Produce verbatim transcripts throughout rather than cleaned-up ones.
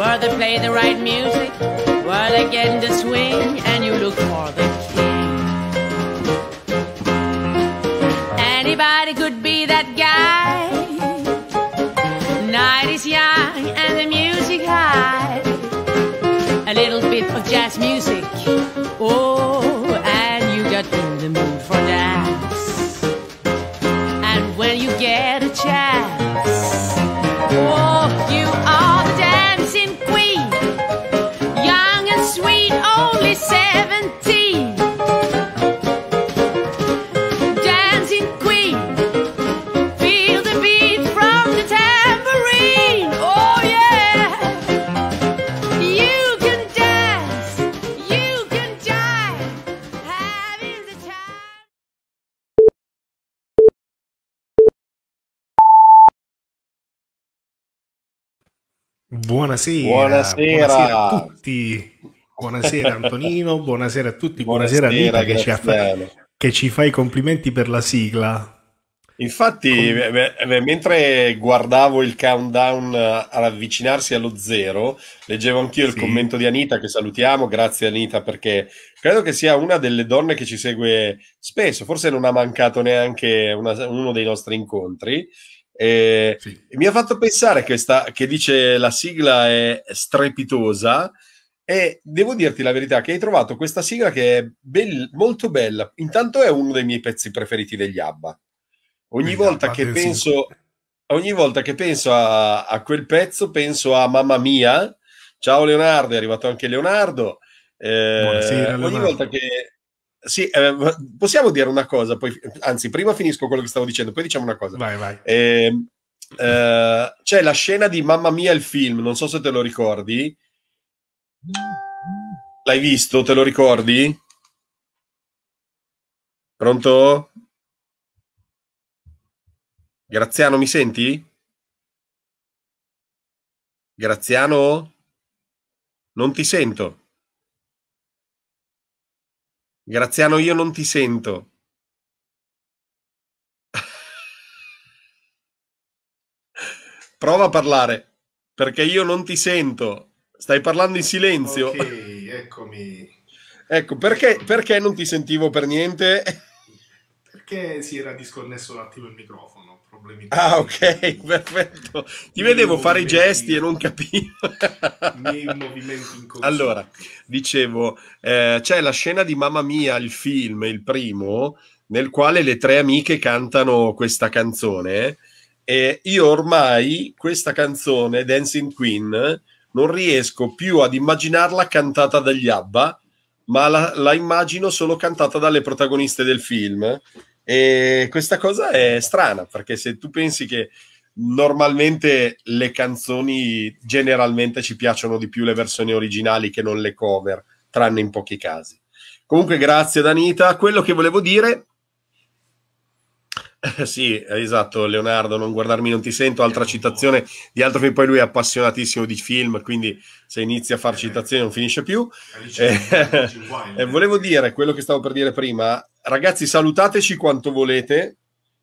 where they play the right music, where they get in the swing, and you look for the king. Anybody could be that guy. Night is young and the music high. A little bit of jazz music, oh, and you got in the mood for dance. And when you get a chance, oh, you are the dancing queen, young and sweet, only seventeen. Dancing queen, feel the beat from the tambourine. Oh yeah, you can dance, you can jive, having the time. Buonasera, Buonasera. buonasera a tutti, buonasera Antonino, buonasera a tutti, buonasera, buonasera Anita che ci, fa, che ci fa i complimenti per la sigla. Infatti, Com- beh, beh, mentre guardavo il countdown ad avvicinarsi allo zero, leggevo anch'io il sì. commento di Anita, che salutiamo, grazie Anita, perché credo che sia una delle donne che ci segue spesso, forse non ha mancato neanche una, uno dei nostri incontri. E sì. Mi ha fatto pensare che, sta, che dice la sigla è strepitosa, e devo dirti la verità che hai trovato questa sigla che è be- molto bella. Intanto è uno dei miei pezzi preferiti degli ABBA. Ogni volta che penso ogni volta che penso a, a quel pezzo penso a Mamma Mia. Ciao Leonardo, è arrivato anche Leonardo. Eh, Buonasera, Leonardo. Ogni volta che Sì, eh, possiamo dire una cosa, poi, anzi, prima finisco quello che stavo dicendo, poi diciamo una cosa. Vai, vai. Eh, eh, c'è la scena di Mamma Mia, il film, non so se te lo ricordi. L'hai visto? Te lo ricordi? Pronto? Graziano, mi senti? Graziano? Non ti sento. Graziano, io non ti sento. Prova a parlare, perché io non ti sento. Stai parlando in silenzio. Ok, eccomi. Ecco, perché, perché non ti sentivo per niente? Perché si era disconnesso un attimo il microfono. Problemi ah, ok, perfetto. Ti vedevo fare i gesti e non capivo. I miei movimenti inconsulti. Allora, dicevo, eh, c'è la scena di Mamma Mia, il film, il primo, nel quale le tre amiche cantano questa canzone. E io ormai questa canzone, Dancing Queen, non riesco più ad immaginarla cantata dagli ABBA, ma la, la immagino solo cantata dalle protagoniste del film. E questa cosa è strana, perché se tu pensi che normalmente le canzoni generalmente ci piacciono di più le versioni originali che non le cover, tranne in pochi casi. Comunque grazie Danita. Quello che volevo dire... sì, esatto, Leonardo, non guardarmi non ti sento, altra citazione di altro film, poi lui è appassionatissimo di film, quindi se inizia a fare citazioni non finisce più. Eh, eh, volevo dire quello che stavo per dire prima, ragazzi, salutateci quanto volete,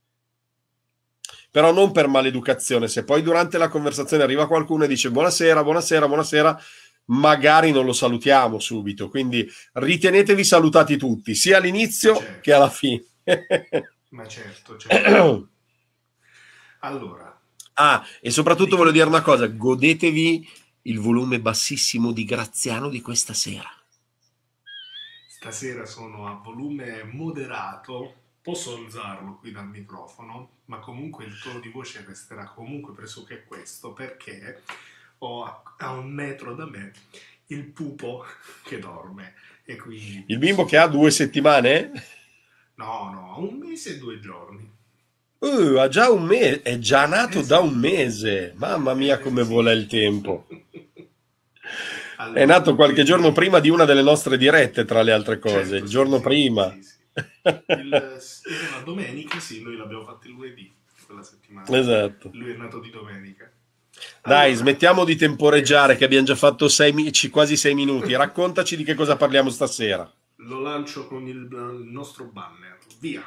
però non per maleducazione. Se poi durante la conversazione arriva qualcuno e dice buonasera, buonasera, buonasera, magari non lo salutiamo subito, quindi ritenetevi salutati tutti, sia all'inizio certo. che alla fine. Ma certo, certo. Allora. Ah, e soprattutto voglio dire una cosa, godetevi il volume bassissimo di Graziano di questa sera. Stasera sono a volume moderato, posso alzarlo qui dal microfono, ma comunque il tono di voce resterà comunque pressoché questo, perché ho a, a un metro da me il pupo che dorme. E quindi... Il bimbo che ha due settimane? No, no, un mese e due giorni. Uh, ha già un mese, è già nato esatto. da un mese. Mamma mia, come sì. vola il tempo. Allora, è nato qualche quindi... giorno prima di una delle nostre dirette, tra le altre cose. Certo, il giorno sì, prima. Sì, sì. Il, era domenica, sì, noi l'abbiamo fatto il lunedì, quella settimana. Esatto. Lui è nato di domenica. Dai, allora, smettiamo di temporeggiare, che abbiamo già fatto sei, quasi sei minuti. Raccontaci di che cosa parliamo stasera. Lo lancio con il, il nostro banner. Via.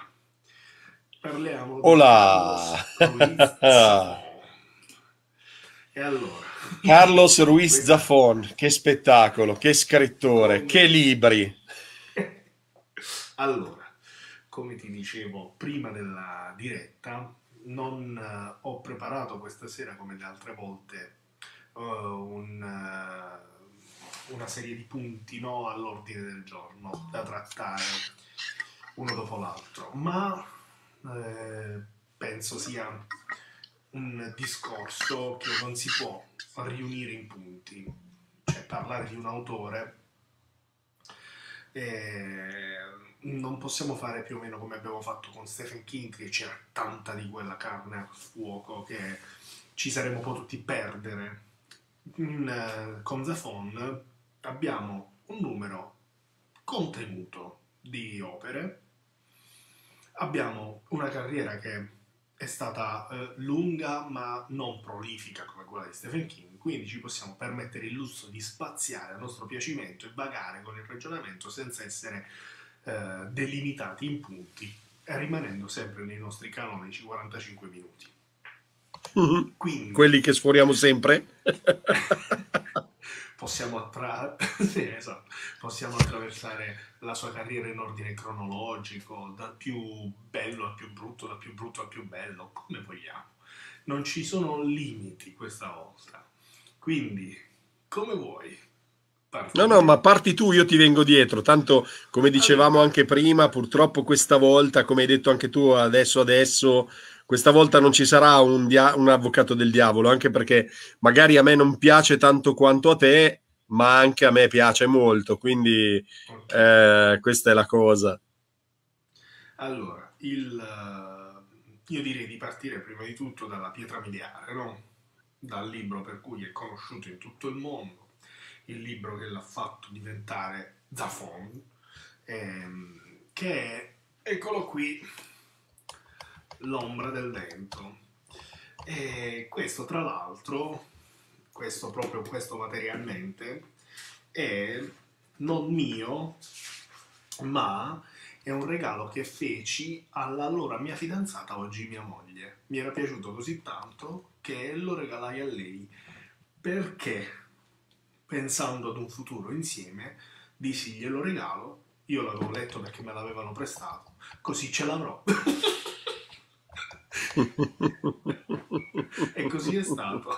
Parliamo Olà. di E allora, Carlos Ruiz Questa... Zafón, che spettacolo, che Oh scrittore, mio che libri. Allora, come ti dicevo prima della diretta, non eh, ho preparato questa sera, come le altre volte, eh, un, eh, una serie di punti, no, all'ordine del giorno da trattare uno dopo l'altro, ma eh, penso sia un discorso che non si può riunire in punti, cioè parlare di un autore eh, non possiamo fare più o meno come abbiamo fatto con Stephen King, che c'era tanta di quella carne al fuoco che ci saremmo potuti perdere. In, eh, con Zafon abbiamo un numero contenuto di opere, abbiamo una carriera che è stata eh, lunga ma non prolifica come quella di Stephen King, quindi ci possiamo permettere il lusso di spaziare a nostro piacimento e vagare con il ragionamento senza essere eh, delimitati in punti e rimanendo sempre nei nostri canonici quarantacinque minuti. Mhm. Quindi Quelli che sforiamo sempre. possiamo, attra- sì, esatto. Possiamo attraversare la sua carriera in ordine cronologico, dal più bello al più brutto, dal più brutto al più bello, come vogliamo. Non ci sono limiti questa volta. Quindi, come vuoi No, no, ma partire? parti tu, io ti vengo dietro. Tanto, come dicevamo Allora, anche prima, purtroppo questa volta, come hai detto anche tu adesso, adesso, questa volta non ci sarà un, dia- un avvocato del diavolo, anche perché magari a me non piace tanto quanto a te, ma anche a me piace molto, quindi ok. eh, questa è la cosa. Allora, il, eh, io direi di partire prima di tutto dalla pietra miliare, no? Dal libro per cui è conosciuto in tutto il mondo, il libro che l'ha fatto diventare Zafon, ehm, che è, eccolo qui, L'ombra del vento. E questo, tra l'altro, questo proprio questo materialmente, è non mio, ma è un regalo che feci all'allora mia fidanzata, oggi mia moglie. Mi era piaciuto così tanto che lo regalai a lei perché, pensando ad un futuro insieme, dissi glielo regalo. Io l'avevo letto perché me l'avevano prestato, così ce l'avrò. E così è stato.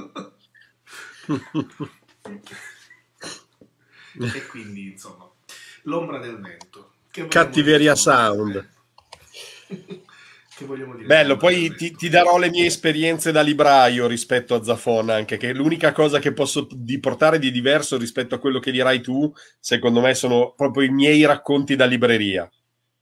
E quindi, insomma, l'ombra del vento. Che vogliamo dire Cattiveria sull'ombra del Sound. vento? Che vogliamo dire Bello, sull'ombra del poi ti, vento? ti darò le mie esperienze da libraio rispetto a Zafon anche, che l'unica cosa che posso di portare di diverso rispetto a quello che dirai tu, secondo me, sono proprio i miei racconti da libreria.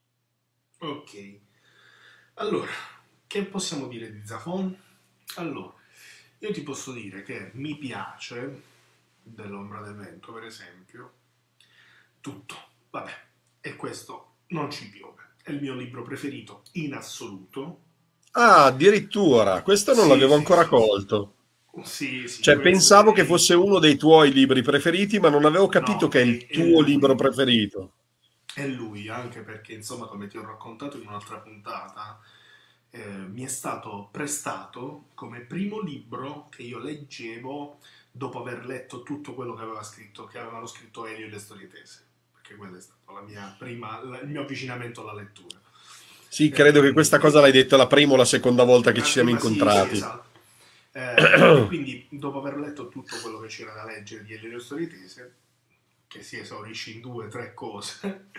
Ok. Allora, che possiamo dire di Zafon? Allora, io ti posso dire che mi piace dell'ombra del vento, per esempio, tutto. Vabbè, e questo non ci piove. È il mio libro preferito in assoluto. Ah, addirittura, questo non Sì, l'avevo sì, ancora sì, sì. colto. Sì, sì, Cioè, questo pensavo è che il... fosse uno dei tuoi libri preferiti, ma non avevo capito No, che è è, il è tuo libro lui. preferito. È lui, anche perché, insomma, come ti ho raccontato in un'altra puntata, eh, mi è stato prestato come primo libro che io leggevo dopo aver letto tutto quello che aveva scritto, che avevano scritto Elio e le storie tese, perché quello è stato la mia prima, la- il mio avvicinamento alla lettura. Sì, E credo che quindi, questa cosa e- l'hai detta la prima o la seconda volta che la ci siamo prima sì, sì, incontrati. esatto. Eh, e quindi, dopo aver letto tutto quello che c'era da leggere di Elio e le storie tese, che si esaurisce in due o tre cose,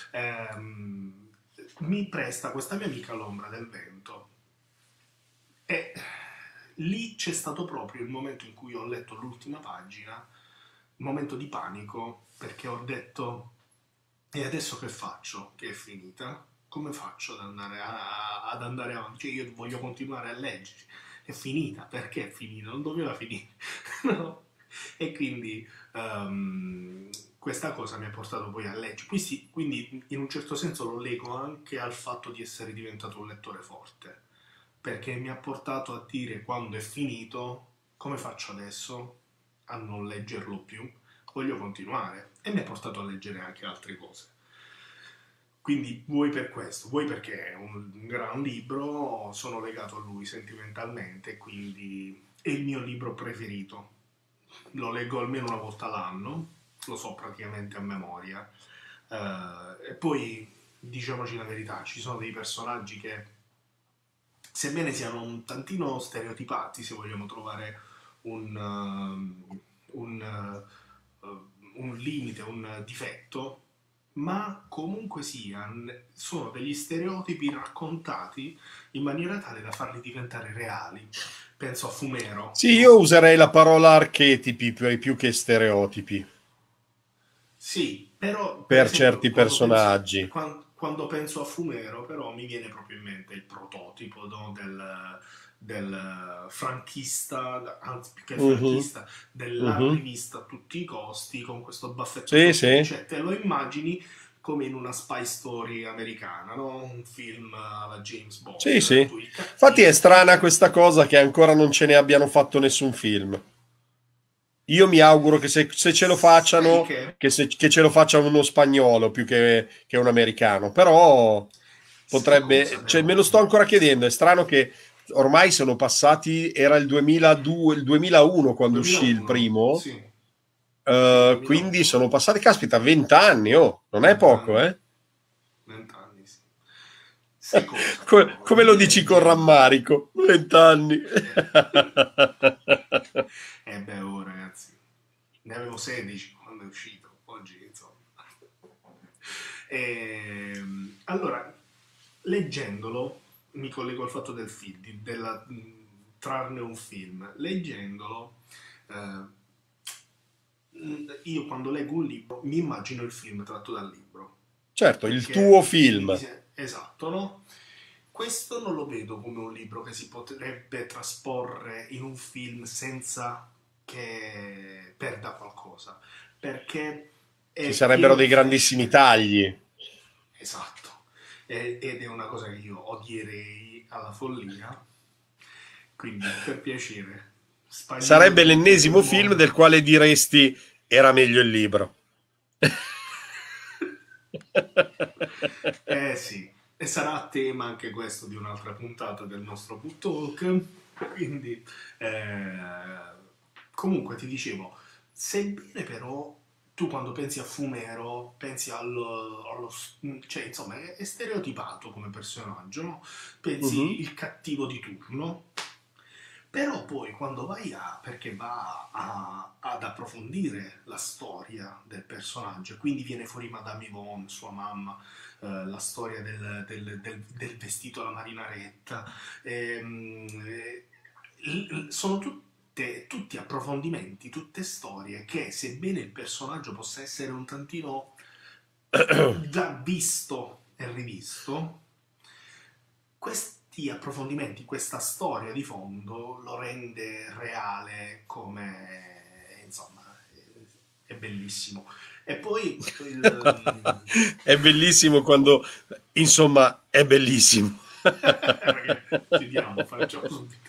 ehm, mi presta questa mia amica l'ombra del vento. E lì c'è stato proprio il momento in cui ho letto l'ultima pagina, il momento di panico, perché ho detto, e adesso che faccio? Che è finita? Come faccio ad andare, a- ad andare avanti? Cioè io voglio continuare a leggere. È finita, perché è finita? Non doveva finire. No? E quindi ehm, questa cosa mi ha portato poi a leggere. Poi sì, quindi in un certo senso lo leggo anche al fatto di essere diventato un lettore forte, perché mi ha portato a dire quando è finito, come faccio adesso a non leggerlo più? Voglio continuare. E mi ha portato a leggere anche altre cose. Quindi vuoi per questo, vuoi perché è un gran libro, sono legato a lui sentimentalmente, quindi è il mio libro preferito. lo leggo almeno una volta l'anno, lo so praticamente a memoria. Eh, e poi, diciamoci la verità, ci sono dei personaggi che, sebbene siano un tantino stereotipati, se vogliamo trovare un, um, un, uh, un limite, un difetto, ma comunque sia, n- sono degli stereotipi raccontati in maniera tale da farli diventare reali. Penso a Fumero, Sì, io no? userei la parola archetipi più più che stereotipi Sì, però per per esempio certi quando penso, personaggi. quan- quando penso a Fumero, però mi viene proprio in mente il prototipo, no, del, del franchista, anzi più che Mhm, franchista, mhm. dell'arrivista a tutti i costi, con questo baffetto Sì, sotto, sì. cioè te lo immagini come in una spy story americana, no? Un film alla James Sì, Bond, sì. tu il Infatti è cattivo, il strana cattivo. questa cosa che ancora non ce ne abbiano fatto nessun film. Io mi auguro che se, se ce lo Sai facciano, che, che, se- che ce lo faccia uno spagnolo più che, che un americano. Però sai cosa potrebbe, cioè me lo però? sto ancora chiedendo. È strano che ormai sono passati, era il duemiladue, il duemilauno quando uscì il duemilauno, primo, sì, sì, eh, quindi duemilauno. sono passati, caspita, venti anni, oh, non è poco, Vent'anni, eh? vent'anni, sì. Sai cosa Co- però? Come lo dici con Rileggendolo, rammarico? venti anni. eh, eh beh, oh ragazzi, ne avevo sedici quando è uscito, oggi insomma. Ehm, allora, leggendolo, mi collego al fatto del film, di- della, mh, trarne un film. Leggendolo, eh, mh, io quando leggo un libro mi immagino il film tratto dal libro, Certo, il tuo perché mi film. dise- esatto, no? Questo non lo vedo come un libro che si potrebbe trasporre in un film senza che perda qualcosa, perché Ci è sarebbero pieno dei di grandissimi flash. tagli. Esatto. E- ed è una cosa che io odierei alla follia, quindi per piacere, spagnolo Sarebbe di tutto il l'ennesimo film del mondo. quale diresti era meglio il libro. Eh sì, e sarà tema anche questo di un'altra puntata del nostro Book Talk. Quindi, eh, comunque ti dicevo, sebbene però tu quando pensi a Fumero pensi allo, allo s- cioè insomma è, è stereotipato come personaggio, no? Pensi Mhm. il cattivo di turno, però poi quando vai a, perché va a- ad approfondire la storia del personaggio, e quindi viene fuori Madame Yvonne, sua mamma, eh, la storia del, del- del- del vestito alla marinaretta, ehm, eh, l- l- sono tutte, tutti approfondimenti, tutte storie che, sebbene il personaggio possa essere un tantino già visto e rivisto, questi approfondimenti, questa storia di fondo lo rende reale come, insomma, è bellissimo. E poi, il, È bellissimo quando, insomma, è bellissimo. raga, chiudiamo, facciamo subito.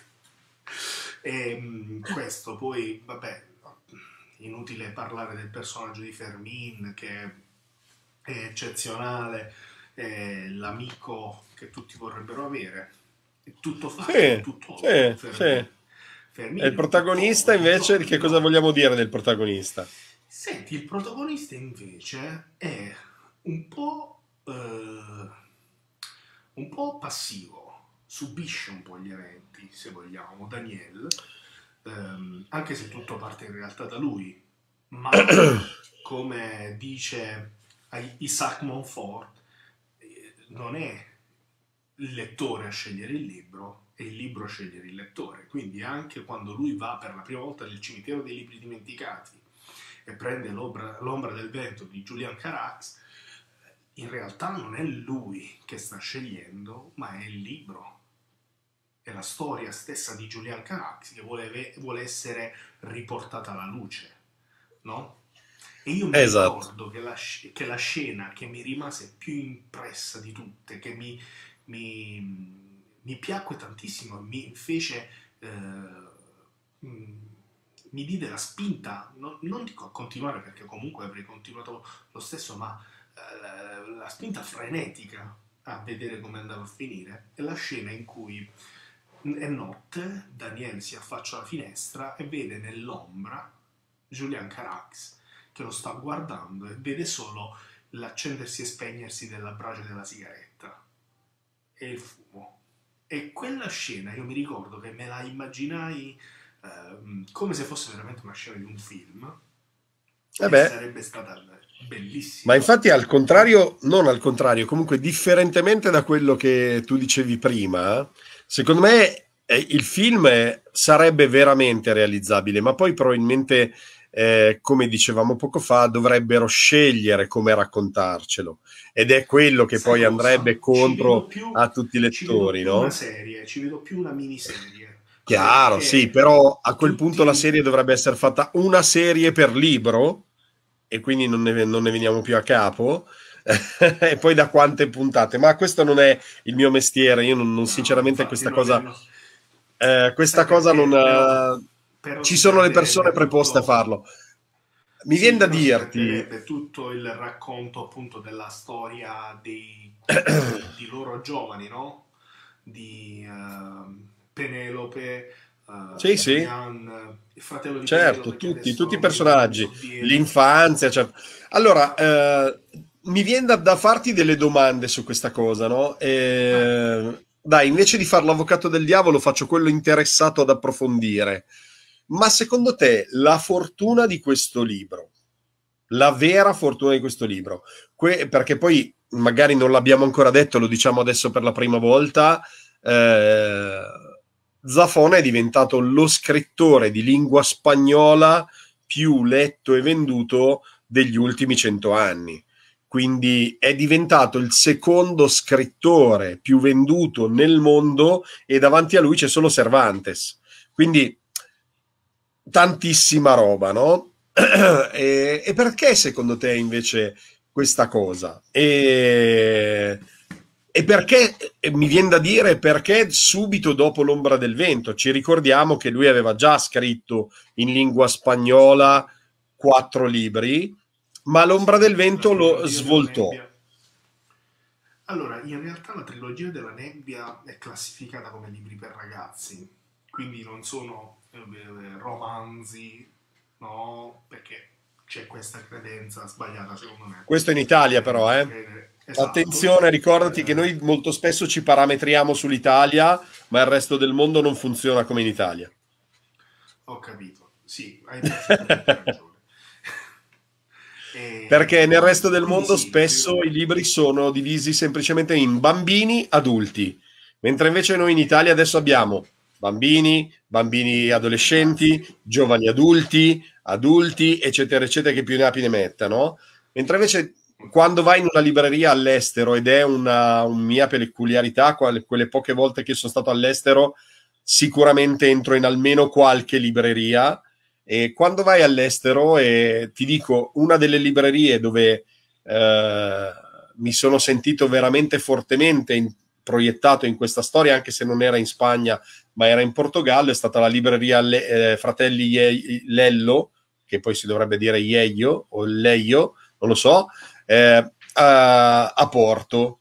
E, questo poi, vabbè, inutile parlare del personaggio di Fermin che è eccezionale, è l'amico che tutti vorrebbero avere. È tutto facile, è Sì, tutt'oro, sì, sì. Fermin. E il Fermin è un tutt'oro, protagonista di invece, giorno e che di cosa notte. vogliamo dire del protagonista? Senti, il protagonista invece è un po', eh, un po' passivo, subisce un po' gli eventi, se vogliamo, Daniel, ehm, anche se tutto parte in realtà da lui, ma come dice Isaac Montfort, eh, non è il lettore a scegliere il libro, è il libro a scegliere il lettore. Quindi anche quando lui va per la prima volta nel cimitero dei libri dimenticati e prende l'ombra, l'ombra del vento di Julian Carax, in realtà non è lui che sta scegliendo, ma è il libro. È la storia stessa di Julian Carax che vuole, vuole essere riportata alla luce, no? E io mi Esatto. ricordo che la, che la scena che mi rimase più impressa di tutte, che mi, mi, mi piacque tantissimo, mi fece, eh, mm, mi diede la spinta, non, non dico a continuare perché comunque avrei continuato lo stesso, ma eh, la, la spinta frenetica a vedere come andava a finire, è la scena in cui è notte, Daniel si affaccia alla finestra e vede nell'ombra Julian Carax, che lo sta guardando e vede solo l'accendersi e spegnersi della brace della sigaretta e il fumo. E quella scena io mi ricordo che me la immaginai ehm, come se fosse veramente una scena di un film, Eh e beh, sarebbe stata ma bellissima. infatti al contrario, non al contrario, comunque differentemente da quello che tu dicevi prima, secondo me eh, il film eh, sarebbe veramente realizzabile, ma poi probabilmente, eh, come dicevamo poco fa, dovrebbero scegliere come raccontarcelo. Ed è quello che Sai poi andrebbe cosa? Ci vedo contro più, a tutti i ci vedo lettori, più una no? serie, ci vedo più una miniserie, Chiaro, sì, perché però a quel punto la tutti... serie dovrebbe essere fatta una serie per libro e quindi non ne, non ne veniamo più a capo. E poi da quante puntate? Ma questo non è il mio mestiere, io non, non- No, sinceramente infatti questa non è... cosa, no. eh, Sai questa cosa non... perché? Però, eh, però ci si sono le persone perderebbe preposte a tutto... farlo. Mi viene Sì, da però si dirti, perderebbe tutto il racconto appunto della storia dei, di, di loro giovani, no? Di ehm, Penelope, eh, sì, sì, Julian, il fratello di certo, Penelope che tutti, adesso tutti i non mi ricordo, mi personaggi, sovviene. l'infanzia, certo. Allora, Esatto. eh, mi viene da, da farti delle domande su questa cosa, no? Eh, Eh, dai, invece di fare l'avvocato del diavolo, faccio quello interessato ad approfondire. Ma secondo te la fortuna di questo libro, la vera fortuna di questo libro, que- perché poi magari non l'abbiamo ancora detto, lo diciamo adesso per la prima volta, eh, Zafón è diventato lo scrittore di lingua spagnola più letto e venduto degli ultimi cento anni. Quindi è diventato il secondo scrittore più venduto nel mondo e davanti a lui c'è solo Cervantes. Quindi tantissima roba, no? E, e perché secondo te invece questa cosa? E, e perché, e mi viene da dire, perché subito dopo l'ombra del vento? Ci ricordiamo che lui aveva già scritto in lingua spagnola quattro libri, ma l'ombra del sì, la vento lo trilogia della svoltò. nebbia. Allora, in realtà la trilogia della nebbia è classificata come libri per ragazzi, quindi non sono eh, eh, romanzi, no? Perché c'è questa credenza sbagliata, secondo me. Questo in Italia Eh, però, di eh. credere. Esatto. Attenzione, ricordati che Eh, noi molto spesso ci parametriamo sull'Italia, ma il resto del mondo non funziona come in Italia. ho capito. Sì, hai perfettamente ragione. Perché nel E resto del quindi mondo sì, spesso i libri sono divisi semplicemente in bambini, adulti, mentre invece noi in Italia adesso abbiamo bambini, bambini adolescenti, ragazzi, giovani adulti, adulti, eccetera, eccetera, che più ne ha più ne metta, no? Mentre invece quando vai in una libreria all'estero, ed è una, una mia peculiarità, quelle, quelle poche volte che sono stato all'estero, sicuramente entro in almeno qualche libreria e quando vai all'estero, e ti dico, una delle librerie dove eh, mi sono sentito veramente fortemente in, proiettato in questa storia, anche se non era in Spagna, ma era in Portogallo, è stata la libreria Le, eh, Fratelli Ie, Lello, che poi si dovrebbe dire Ieio o Leio, non lo so, eh, a, a Porto.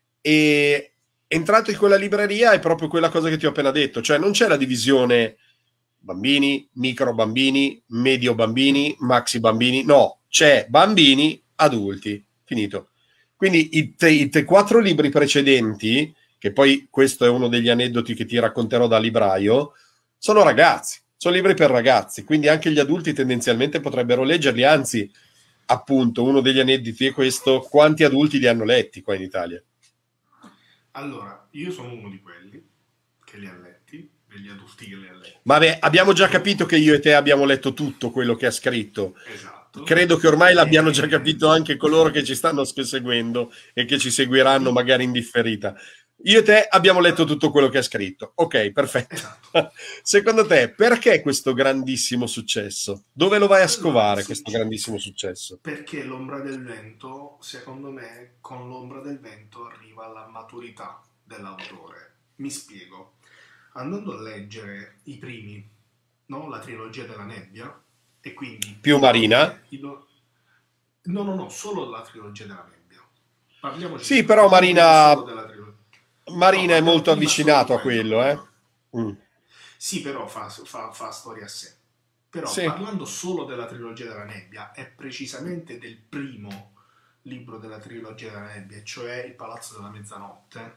E entrato in quella libreria è proprio quella cosa che ti ho appena detto, cioè non c'è la divisione bambini, micro bambini, medio bambini, maxi bambini, no, c'è bambini, adulti, finito. Quindi i, te, i te quattro libri precedenti, che poi questo è uno degli aneddoti che ti racconterò da libraio, sono ragazzi, sono libri per ragazzi, quindi anche gli adulti tendenzialmente potrebbero leggerli, anzi, appunto, uno degli aneddoti è questo, quanti adulti li hanno letti qua in Italia? allora, io sono uno di quelli che li ha letti, degli adulti che li ha letti. Vabbè, abbiamo già Non- capito che io e te abbiamo letto tutto quello che ha scritto. Esatto. Credo che ormai l'abbiano già E... capito anche coloro che ci stanno seguendo e che ci seguiranno i- magari in differita. Io e te abbiamo letto tutto quello che ha scritto. Ok, perfetto. Esatto. Secondo te, perché questo grandissimo successo? Dove lo vai a Allora, scovare sì, questo grandissimo successo? perché l'ombra del vento, secondo me, con l'ombra del vento arriva la maturità dell'autore. Mi spiego. Andando a leggere i primi, no? La trilogia della nebbia, e quindi Più i Marina? due... i due- no, no, no, solo la trilogia della nebbia. Parliamoci Sì, chiaro, però parliamo prima solo Marina, della trilogia. No, Marina è parliamo molto prima solo di avvicinato a quello, quello, eh? quello. Mm. Sì, però fa, fa, fa storia a sé. Però Sì. parlando solo della trilogia della nebbia e precisamente del primo libro della trilogia della nebbia, cioè Il Palazzo della Mezzanotte,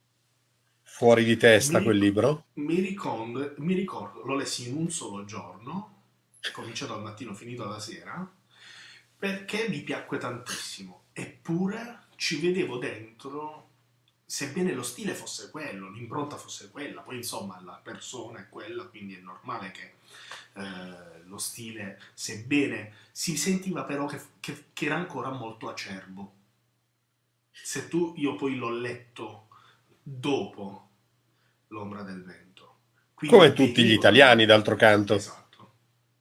Fuori di mi, testa quel ric- libro. mi ricordo, mi ricordo, lo lessi in un solo giorno, cominciato al mattino, finito alla sera, perché mi piacque tantissimo. Eppure ci vedevo dentro, sebbene lo stile fosse quello, l'impronta fosse quella, poi insomma la persona è quella, quindi è normale che eh, lo stile, sebbene si sentiva però che, che- che era ancora molto acerbo. Se tu, io poi l'ho letto dopo L'ombra del vento, quindi Come tutti gli vedevo italiani, ancora, d'altro canto. esatto.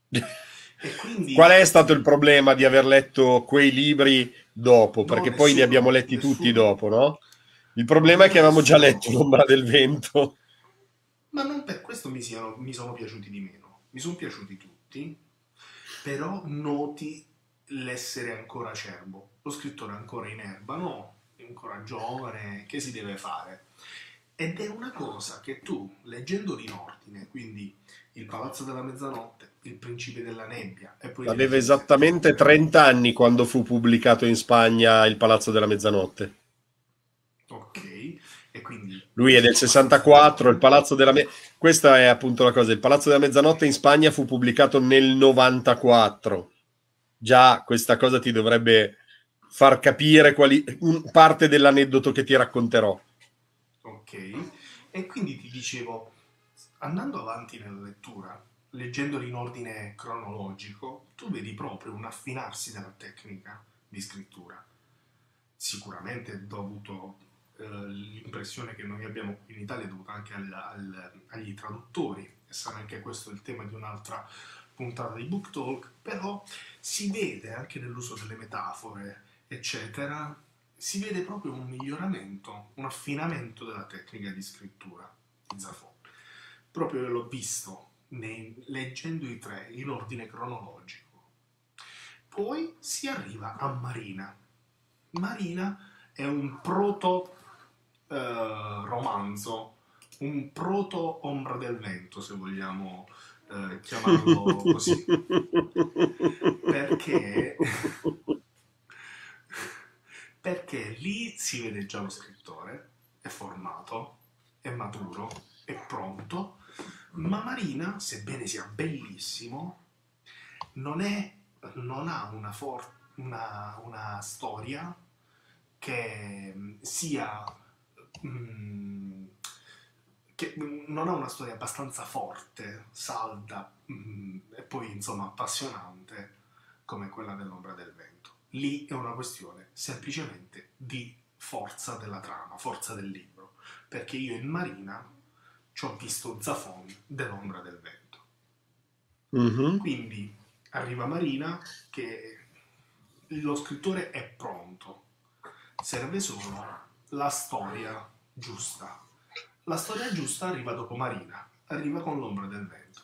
E Qual quindi è stato il problema di aver letto quei libri dopo? no, Perché poi li abbiamo nessuno, letti tutti nessuno, dopo, no? Il problema è problema che avevamo già nessuno. letto L'ombra del vento. Ma non per questo mi, siano, mi sono piaciuti di meno. Mi sono piaciuti tutti, però noti l'essere ancora acerbo. Lo scrittore è ancora in erba, no? È ancora giovane, che si deve fare? Ed è una cosa che tu, leggendoli in ordine, quindi Il Palazzo della Mezzanotte, Il Principe della Nebbia e poi Le Aveva Viaggi di esattamente Settembre, trenta anni quando fu pubblicato in Spagna Il Palazzo della Mezzanotte. ok, e quindi Lui è del sono abbastanza sessantaquattro, il giovane. Palazzo della Me- questa è appunto la cosa, il Palazzo della Mezzanotte in Spagna fu pubblicato nel novantaquattro. Già questa cosa ti dovrebbe far capire quali... un- parte dell'aneddoto che ti racconterò. Ok, e quindi ti dicevo, andando avanti nella lettura, leggendoli in ordine cronologico, tu vedi proprio un affinarsi della tecnica di scrittura. Sicuramente dovuto, eh, l'impressione che noi abbiamo qui in Italia è dovuta anche al- al- agli traduttori, e sarà anche questo il tema di un'altra puntata di Book Talk, però si vede anche nell'uso delle metafore, eccetera, si vede proprio un miglioramento, un affinamento della tecnica di scrittura di Zafon. Proprio l'ho visto nei- leggendo i tre in ordine cronologico. Poi si arriva a Marina. Marina è un proto eh, romanzo, un proto Ombra del Vento, se vogliamo eh, chiamarlo così, perché perché lì si vede già lo scrittore, è formato, è maturo, è pronto, ma Marina, sebbene sia bellissimo, non, è, non ha una, for- una, una storia che mm, sia... mm, che mm, non ha una storia abbastanza forte, salda mm, e poi insomma appassionante come quella dell'Ombra del Vento. Lì è una questione semplicemente di forza della trama, forza del libro, perché io in Marina ci ho visto Zafon dell'Ombra del Vento. Mhm. Quindi arriva Marina che lo scrittore è pronto, serve solo la storia giusta. La storia giusta arriva dopo Marina, arriva con l'Ombra del Vento.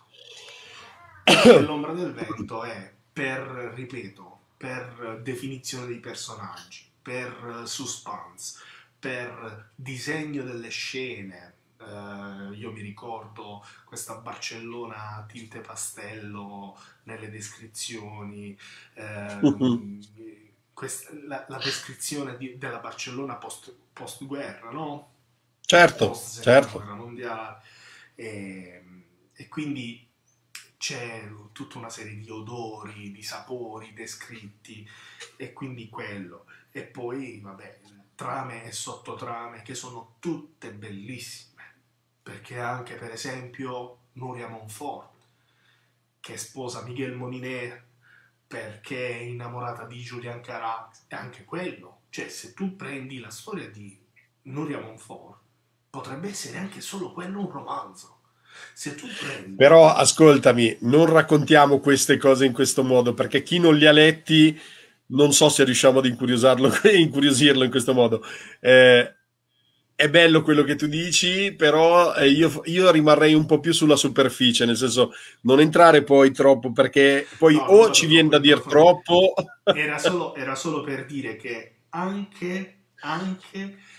E l'Ombra del Vento è, per, ripeto, per definizione dei personaggi, per suspense, per disegno delle scene. Eh, io mi ricordo questa Barcellona a tinte pastello nelle descrizioni, ehm, questa- la, la descrizione di- della Barcellona post, post-guerra, no? Certo, Post seconda certo. guerra mondiale. E, e quindi c'è tutta una serie di odori, di sapori descritti, e quindi quello. E poi, vabbè, trame e sottotrame che sono tutte bellissime, perché anche, per esempio, Nuria Monfort, che sposa Miguel Moninet perché è innamorata di Julian Carax, è anche quello. Cioè, se tu prendi la storia di Nuria Monfort, potrebbe essere anche solo quello un romanzo. Se tu prendi... Però ascoltami, non raccontiamo queste cose in questo modo, perché chi non li ha letti non so se riusciamo ad incuriosarlo, incuriosirlo in questo modo. Eh, è bello quello che tu dici, però eh, io, io rimarrei un po' più sulla superficie, nel senso non entrare poi troppo, perché poi No, non o vado ci viene troppo da in dire profondità. troppo. Era solo, era solo per dire che anche, anche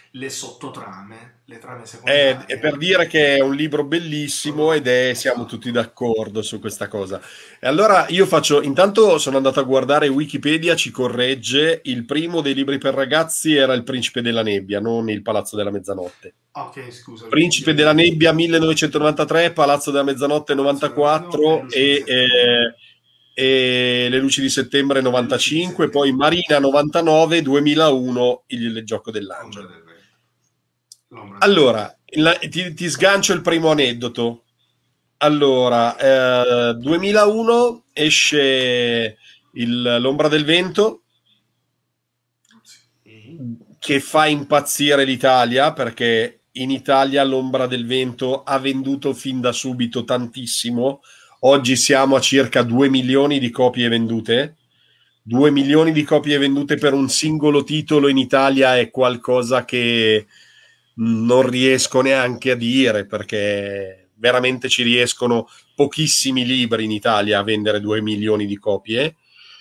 le sottotrame, le trame È, secondarie. è per dire che è un libro bellissimo ed è, siamo Esatto. tutti d'accordo su questa cosa. E allora io faccio, intanto sono andato a guardare Wikipedia, ci corregge, il primo dei libri per ragazzi era Il Principe della Nebbia, non Il Palazzo della Mezzanotte. Ok, scusa, Principe Wikipedia. della Nebbia millenovecentonovantatré, Palazzo della Mezzanotte novantaquattro e, eh, e Le luci di settembre novantacinque, poi Marina novantanove, duemilauno il, il Gioco Ombra dell'Angelo. del Vento. L'ombra del Allora, il- ti, ti sgancio il primo aneddoto. Allora, eh, duemilauno esce il- L'Ombra del Vento, Vento. Sì. che fa impazzire l'Italia, perché in Italia L'Ombra del Vento ha venduto fin da subito tantissimo. Oggi siamo a circa due milioni di copie vendute. due milioni di copie vendute per un singolo titolo in Italia è qualcosa che non riesco neanche a dire, perché veramente ci riescono pochissimi libri in Italia a vendere due milioni di copie.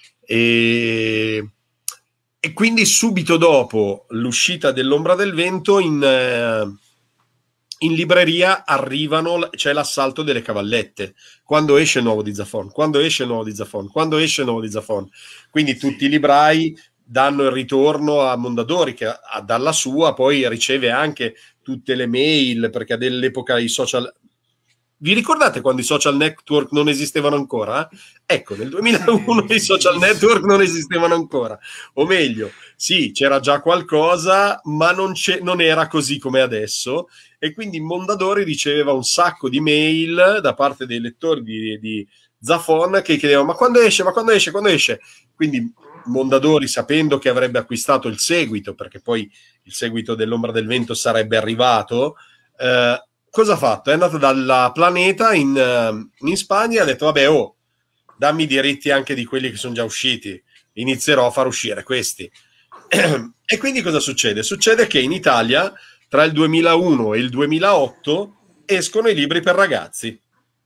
E, e quindi subito dopo l'uscita dell'Ombra del Vento in, eh, in libreria arrivano, c'è l'assalto delle cavallette. Quando esce il nuovo di Zafon? Quando esce il nuovo di Zafon? Quando esce il nuovo di Zafon? Quindi tutti i librai danno il ritorno a Mondadori, che dalla sua poi riceve anche tutte le mail, perché all'epoca i social... Vi ricordate quando i social network non esistevano ancora? Ecco, nel duemilauno i social network non esistevano ancora. O meglio, sì, c'era già qualcosa, ma non, non era così come adesso. E quindi Mondadori riceveva un sacco di mail da parte dei lettori di, di Zafon che chiedevano: ma quando esce, ma quando esce, quando esce? Quindi Mondadori, sapendo che avrebbe acquistato il seguito, perché poi il seguito dell'Ombra del Vento sarebbe arrivato, eh, cosa ha fatto? È andato dalla Planeta in, in Spagna e ha detto: vabbè, oh, dammi i diritti anche di quelli che sono già usciti, inizierò a far uscire questi. E quindi cosa succede? Succede che in Italia tra il duemilauno e il duemilaotto escono i libri per ragazzi.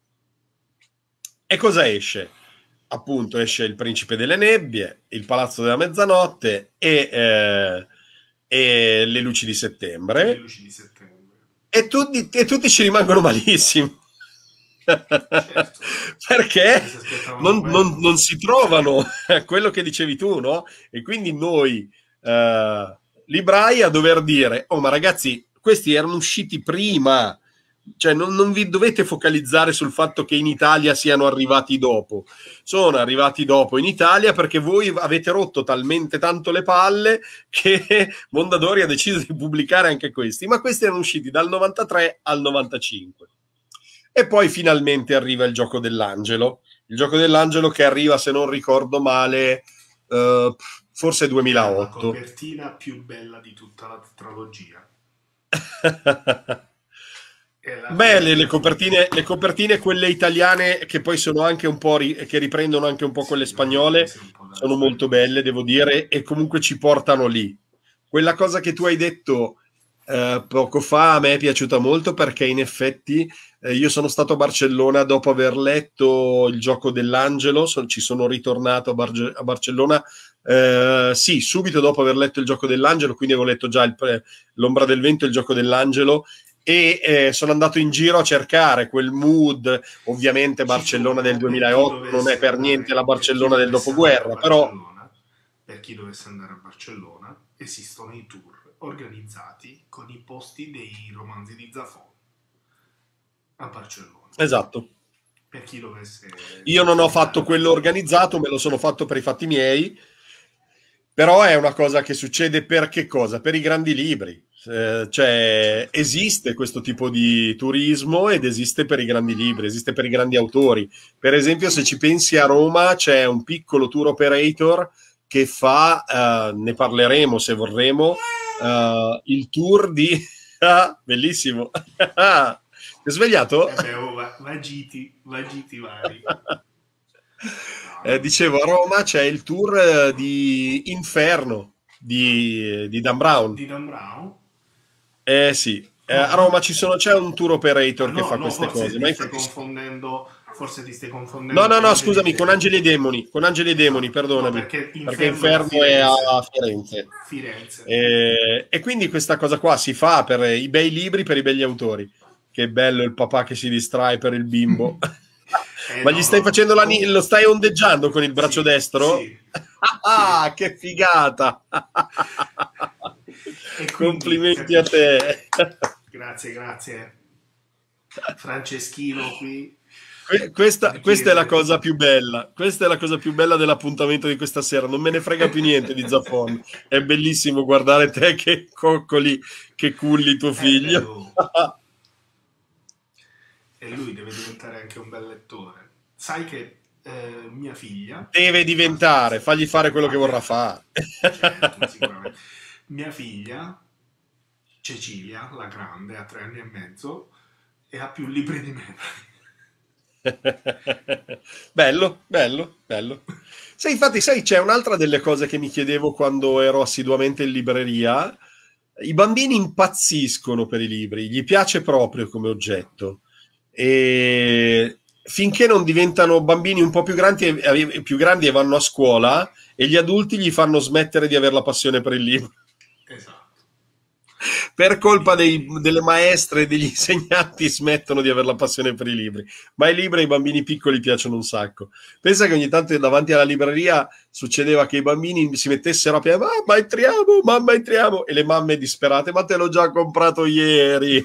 E cosa esce? Appunto esce Il Principe delle Nebbie, Il Palazzo della Mezzanotte e, eh, e Le luci di settembre. Le luci di settembre. E tutti, e tutti ci rimangono malissimo. Certo. Perché non, non, non si trovano quello che dicevi tu, no? E quindi noi eh, librai a dover dire: oh, ma ragazzi, questi erano usciti prima, cioè non, non vi dovete focalizzare sul fatto che in Italia siano arrivati dopo. Sono arrivati dopo in Italia perché voi avete rotto talmente tanto le palle che Mondadori ha deciso di pubblicare anche questi, ma questi erano usciti dal novantatré al novantacinque. E poi finalmente arriva Il Gioco dell'Angelo, il Gioco dell'Angelo che arriva, se non ricordo male, uh, forse duemilaotto. È la copertina più bella di tutta la tetralogia. Beh, le, le, copertine, le copertine, quelle italiane, che poi sono anche un po', ri, che riprendono anche un po' quelle sì, spagnole, sono molto belle, devo dire, e comunque ci portano lì. Quella cosa che tu hai detto eh, poco fa a me è piaciuta molto, perché in effetti eh, io sono stato a Barcellona dopo aver letto Il Gioco dell'Angelo, so, ci sono ritornato a, Bar- a Barcellona, eh, sì, subito dopo aver letto Il Gioco dell'Angelo, quindi avevo letto già il, L'Ombra del Vento e Il Gioco dell'Angelo, e eh, sono andato in giro a cercare quel mood. Ovviamente Barcellona del duemilaotto non è per niente la Barcellona del dopoguerra, però per chi dovesse andare a Barcellona esistono i tour organizzati con i posti dei romanzi di Zafón a Barcellona. Esatto. Per chi dovesse... Io non ho fatto quello organizzato, me lo sono fatto per i fatti miei, però è una cosa che succede per che cosa? Per i grandi libri. Eh, cioè esiste questo tipo di turismo ed esiste per i grandi libri, esiste per i grandi autori. Per esempio, se ci pensi, a Roma c'è un piccolo tour operator che fa, uh, ne parleremo se vorremo, uh, il tour di ah, bellissimo. Ti hai svegliato? Eh beh, oh, va, va giti, va giti vari. eh, dicevo, a Roma c'è il tour di Inferno di, di Dan Brown. Di Dan Brown? Eh sì, eh, a Roma ci sono, c'è un tour operator ah, che no, fa no, queste forse cose. Ma stai infatti... confondendo, forse ti stai confondendo. No, no, con no, Angeli scusami, e con Demoni. Angeli e Demoni, con Angeli e Demoni, No, perdonami, perché perché Inferno Inferno è è a a Firenze. Firenze. Firenze. E, e quindi questa cosa qua si fa per i bei libri, per i begli autori. Che bello il papà che si distrae per il bimbo. Eh, Ma no, gli stai no. facendo la, Com- lo stai ondeggiando con il braccio sì, destro? sì, Ah, sì. che figata! E quindi, Complimenti a capisci? te. Grazie, grazie. Franceschino qui. Que- Questa, Mi questa è la chiede... cosa più bella. Questa è la cosa più bella dell'appuntamento di questa sera. Non me ne frega più niente di Zafon. È bellissimo guardare te che coccoli, che culli tuo Eh, beh, figlio. oh. E lui deve diventare anche un bel lettore. Sai che eh, mia figlia... Deve diventare, fagli fare quello che vorrà fare. Certo, sicuramente. Mia figlia, Cecilia, la grande, ha tre anni e mezzo, e ha più libri di me. Bello, bello, bello. Sai, infatti, sai, c'è un'altra delle cose che mi chiedevo quando ero assiduamente in libreria. I bambini impazziscono per i libri, gli piace proprio come oggetto. E finché non diventano bambini un po' più grandi e, e più grandi e vanno a scuola, e gli adulti gli fanno smettere di avere la passione per il libro. Esatto. Per colpa dei, delle maestre e degli insegnanti smettono di avere la passione per i libri, ma i libri ai bambini piccoli piacciono un sacco. Pensa che ogni tanto davanti alla libreria succedeva che i bambini si mettessero a piangere: mamma entriamo, mamma entriamo, e le mamme disperate: ma te l'ho già comprato ieri.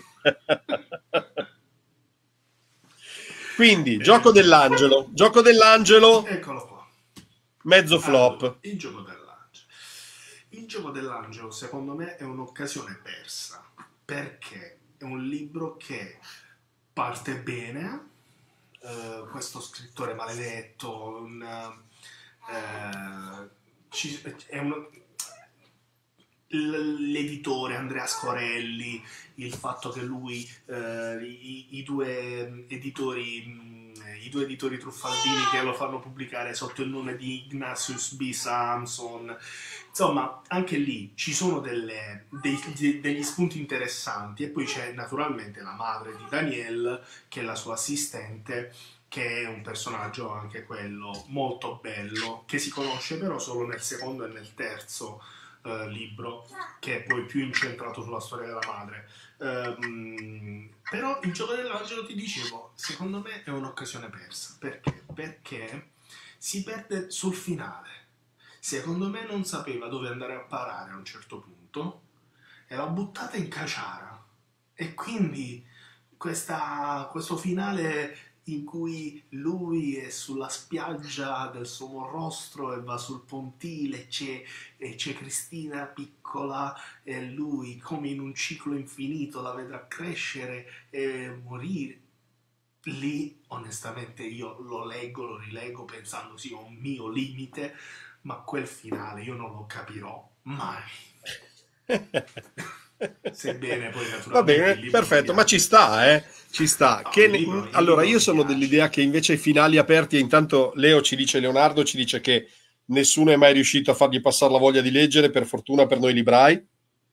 Quindi, gioco dell'angelo, gioco dell'angelo, Eccolo qua. mezzo flop. Allora, il gioco dell'angelo. Il gioco dell'angelo, secondo me, è un'occasione persa, perché è un libro che parte bene, eh, questo scrittore maledetto, un, eh, ci- è un- l- l'editore Andrea Scorelli, il fatto che lui, eh, i, i due editori, mh, i due editori truffaldini che lo fanno pubblicare sotto il nome di Ignatius B. Samson, insomma, anche lì ci sono delle- dei- de- degli spunti interessanti, e poi c'è naturalmente la madre di Daniel, che è la sua assistente, che è un personaggio anche quello molto bello, che si conosce però solo nel secondo e nel terzo eh, libro, che è poi più incentrato sulla storia della madre. Ehm, però il gioco dell'angelo, ti dicevo, secondo me è un'occasione persa. Perché? Perché si perde sul finale. Secondo me non sapeva dove andare a parare a un certo punto e l'ha buttata in caciara. E quindi questa- questo finale in cui lui è sulla spiaggia del Somorrostro e va sul pontile, c'è, e c'è Cristina piccola, e lui come in un ciclo infinito la vedrà crescere e morire. Lì onestamente io lo leggo, lo rileggo pensando sì, ho un mio limite, ma quel finale io non lo capirò mai. Sebbene poi Va naturalmente il bene, libro mi perfetto, ma ci piace. sta, eh? Ci sta. No, Che il ne- libro, il Allora, libro io mi sono piace. dell'idea che invece i finali aperti, e intanto Leo ci dice, Leonardo ci dice che nessuno è mai riuscito a fargli passare la voglia di leggere, per fortuna per noi librai.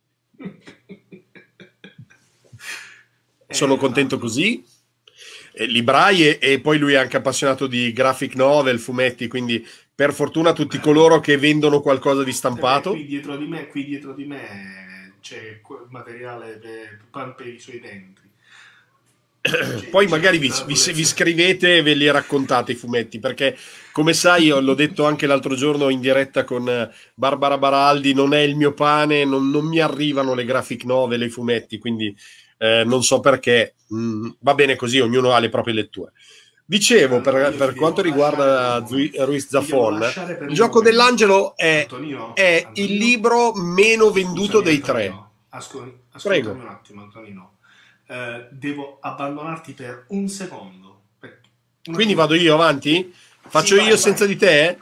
Sono Eh, contento Leonardo, così. Eh, librai e, e poi lui è anche appassionato di graphic novel, fumetti, quindi per fortuna tutti bello. coloro che vendono qualcosa di Eh beh, stampato. qui dietro di me, qui dietro di me c'è que- materiale per, per, per i suoi denti. C'è, Poi c'è magari vi, tutta la vi- vi collezione. scrivete e ve li raccontate i fumetti, perché come sai, io l'ho detto anche l'altro giorno in diretta con eh, Barbara Baraldi, non è il mio pane, non, non mi arrivano le graphic novel e i fumetti, quindi eh, non so perché. Mm, va bene così, ognuno ha le proprie letture. Dicevo, Allora, per, io per ti devo quanto lasciare per un riguarda Zui- momento. Ruiz Ti devo Zafon, lasciare per il un gioco momento. dell'angelo è, Antonino, è il Antonino, libro meno venduto scusami dei tre. Antonino, ascol- ascoltami Prego. un attimo Antonino. Eh, devo abbandonarti per un secondo. Per- un Quindi attimo. vado io avanti? Faccio Sì, vai, io senza vai. di te?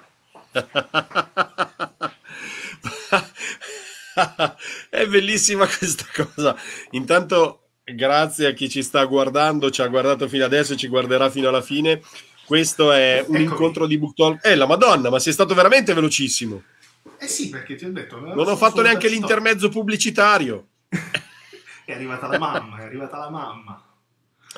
È bellissima questa cosa. Intanto, grazie a chi ci sta guardando, ci ha guardato fino adesso e ci guarderà fino alla fine. Questo è un Eccomi. incontro di Book Talk. Eh, la Madonna, ma sei stato veramente velocissimo. Eh sì, perché ti ho detto, Non ho sono fatto sullo neanche tacitolo. l'intermezzo pubblicitario. È arrivata la mamma, è arrivata la mamma.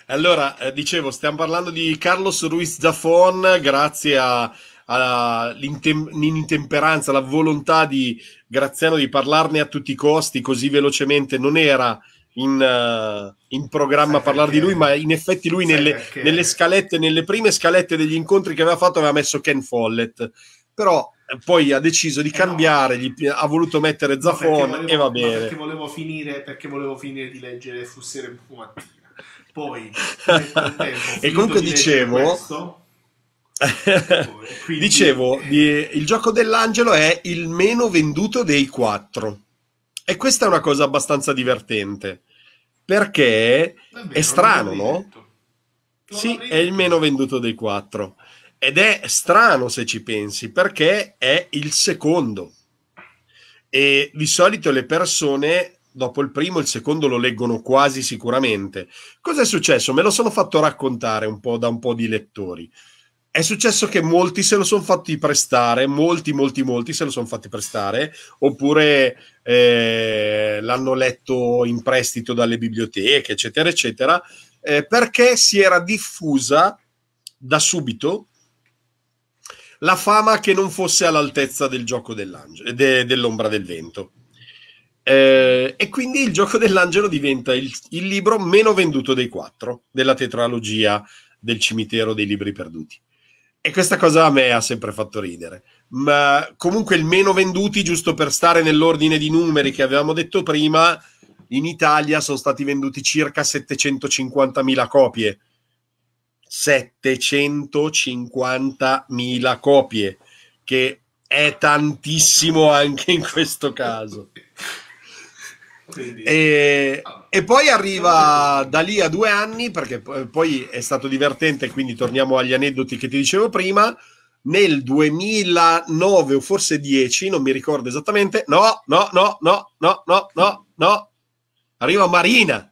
Allora, eh, dicevo, stiamo parlando di Carlos Ruiz Zafón, grazie a- all'intemperanza, alla volontà di Graziano di parlarne a tutti i costi, così velocemente. Non era in, eh, in programma Sai parlare di lui, ma perché? in effetti lui Sai nelle, nelle perché? scalette, nelle prime scalette degli incontri che aveva fatto aveva messo Ken Follett, però eh, poi ha deciso di Eh no, cambiare, gli- ha voluto mettere ma perché Zafón e va volevo, ma perché bene. volevo finire, perché volevo finire di leggere Fussire Mattina. Poi, nel contempo, ho E finito comunque di leggere dicevo, questo, poi- quindi, dicevo, di- il gioco dell'angelo è il meno venduto dei quattro. E questa è una cosa abbastanza divertente, perché è davvero, non strano, l'avrei no? detto. Non Sì, l'avrei è il detto meno questo. venduto dei quattro. Ed è strano se ci pensi, perché è il secondo. E di solito le persone, dopo il primo, il secondo lo leggono quasi sicuramente. Cosa è successo? Me lo sono fatto raccontare un po' da un po' di lettori. È successo che molti se lo sono fatti prestare, molti, molti, molti se lo sono fatti prestare, oppure eh, l'hanno letto in prestito dalle biblioteche, eccetera, eccetera, eh, perché si era diffusa da subito la fama che non fosse all'altezza del gioco dell'angelo, de, dell'ombra del vento. Eh, e quindi il gioco dell'angelo diventa il, il libro meno venduto dei quattro della tetralogia del cimitero dei libri perduti. E questa cosa a me ha sempre fatto ridere. Ma comunque il meno venduti, giusto per stare nell'ordine di numeri che avevamo detto prima, in Italia sono stati venduti circa settecentocinquantamila copie. settecentocinquantamila copie, che è tantissimo anche in questo caso. Quindi, E, ah, e poi non è arriva così. da lì a due anni, perché poi è stato divertente, quindi torniamo agli aneddoti che ti dicevo prima. Nel duemilanove o forse dieci, non mi ricordo esattamente. No, no, no, no, no, no, no, no. Arriva Marina.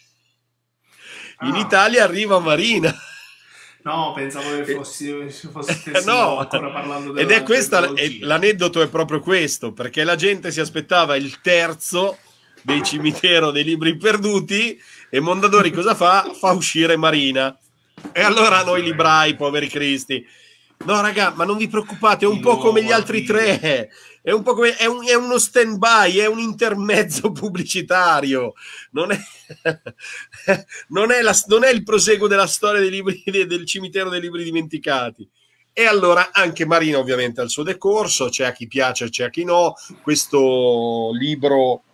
In Ah, Italia arriva Marina. no, pensavo che E- fossi, fossi- stessimo No, ancora parlando ed è dell'altra questa, è- trilogia. l'aneddoto è proprio questo, perché la gente si aspettava il terzo dei cimitero dei libri perduti e Mondadori cosa fa? Fa uscire Marina. E allora noi librai, Giustamente. poveri cristi. No, raga, ma non vi preoccupate, è un Di po' come nuovo gli a altri dire. tre. È un po' come, è, un- è uno stand-by, è un intermezzo pubblicitario. Non è, non è, la- non è il proseguo della storia dei libri, del cimitero dei libri dimenticati. E allora anche Marina ovviamente ha il suo decorso, c'è a chi piace, c'è a chi no. Questo libro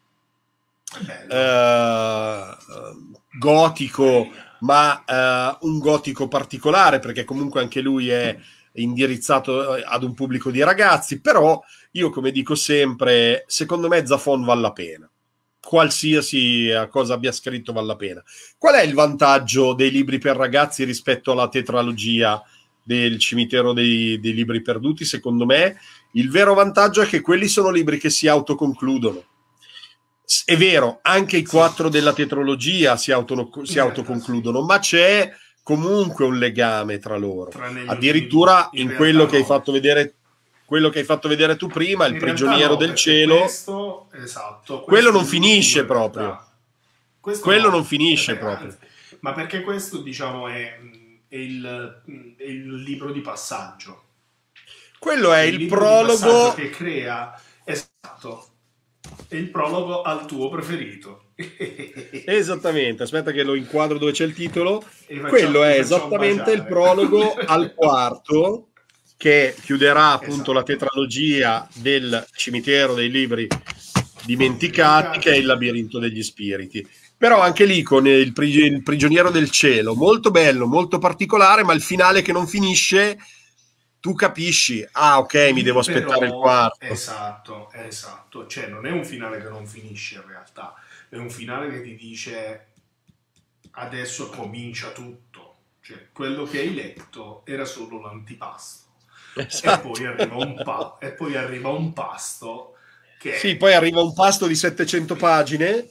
È bello. eh, gotico, Marina. ma eh, un gotico particolare, perché comunque anche lui è indirizzato eh, ad un pubblico di ragazzi, però io come dico sempre, secondo me Zafón vale la pena. Qualsiasi eh, cosa abbia scritto vale la pena. Qual è il vantaggio dei libri per ragazzi rispetto alla tetralogia del cimitero dei, dei libri perduti? Secondo me il vero vantaggio è che quelli sono libri che si autoconcludono. È vero, anche i Sì, quattro della tetralogia si, auto, si in realtà sì. autoconcludono, ma c'è comunque un legame tra loro. Tranne gli ultimi due. Addirittura In in realtà quello che hai no. fatto vedere, quello che hai fatto vedere tu prima, Il In realtà prigioniero no, del perché cielo, questo, esatto, quello questo è non l'ultimo finisce in proprio. realtà. Questo Quello non no, eh finisce beh, proprio. anzi, ma perché questo diciamo è, è il, è il libro di passaggio. Quello è È il il libro di passaggio prologo. che crea, esatto, è il prologo al tuo preferito. E Esattamente, aspetta che lo inquadro dove c'è il titolo. facciamo, Quello li è facciamo esattamente il baciare. prologo al quarto, che chiuderà appunto la Esatto. tetralogia del cimitero dei libri dimenticati, che è il Dimenticati. labirinto degli spiriti. Però anche lì con il, prigi- il prigioniero del cielo, molto bello, molto particolare, ma il finale che non finisce, tu capisci, ah ok, mi devo Lì aspettare il però, quarto. esatto, esatto, cioè non è un finale che non finisce in realtà, è un finale che ti dice adesso comincia tutto, cioè quello che hai letto era solo l'antipasto e Esatto. poi arriva un, pa- e poi arriva un pasto Sì, che, poi arriva un pasto di settecento pagine.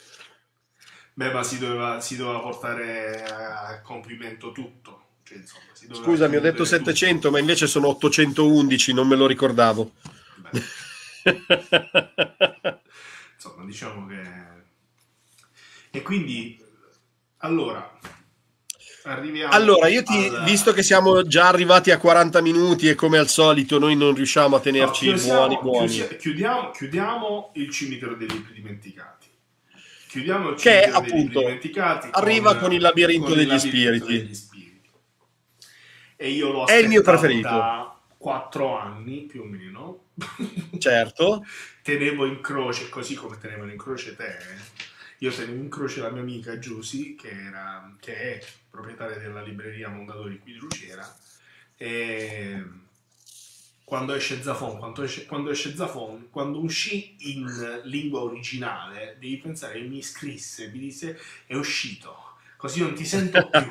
beh, ma si doveva, si doveva portare a compimento tutto, cioè insomma si doveva Scusa, mi ho detto chiudere tutto. settecento, ma invece sono ottocentoundici, non me lo ricordavo. Beh, insomma, diciamo che... E quindi, allora, Arriviamo Allora, io ti, al... visto che siamo già arrivati a quaranta minuti e come al solito noi non riusciamo a No, tenerci chiusiamo, buoni buoni, chiusi- chiudiamo, chiudiamo il cimitero dei libri dimenticati. Chiudiamo il che cimitero dei libri appunto dimenticati arriva con, con il labirinto con il degli labirinto spiriti. degli spiriti. E io l'ho È il mio aspettato preferito, da quattro anni più o meno. certo. Tenevo in croce, così come tenevano in croce te. Io tenevo in croce la mia amica Giusy, che, era, che è proprietaria della libreria Mondadori qui di Lucera. E quando esce Zafon, quando esce, quando esce Zafon, quando uscì in lingua originale, devi pensare che mi iscrisse, mi disse è uscito, così non ti sento più.